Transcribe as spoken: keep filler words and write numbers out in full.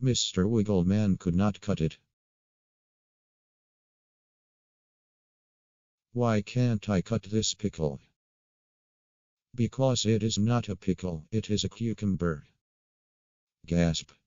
Mister Wiggleman could not cut it. Why can't I cut this pickle? Because it is not a pickle, it is a cucumber. Gasp.